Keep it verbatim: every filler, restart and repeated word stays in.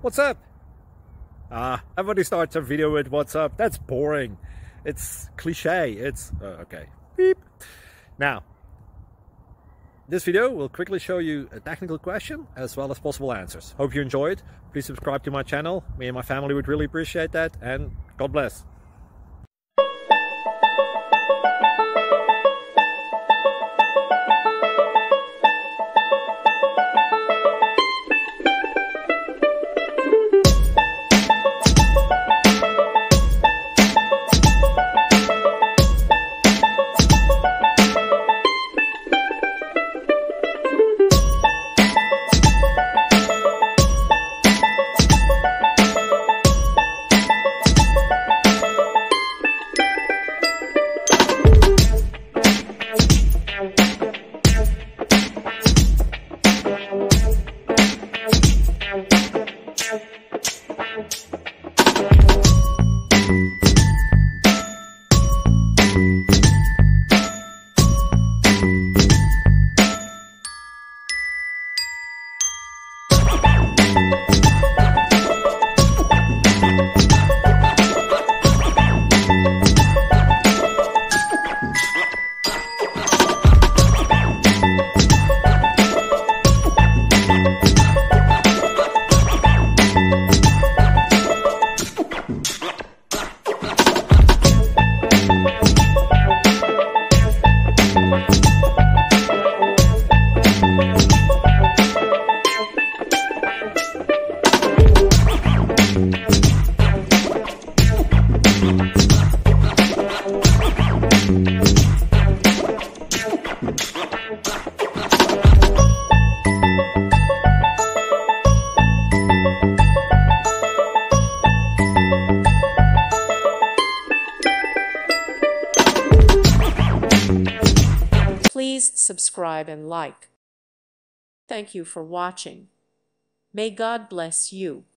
What's up? Ah, everybody starts a video with what's up. That's boring. It's cliche. It's uh, okay. Beep. Now, this video will quickly show you a technical question as well as possible answers. Hope you enjoyed. Please subscribe to my channel. Me and my family would really appreciate that, and God bless. Please subscribe and like. Thank you for watching. May God bless you.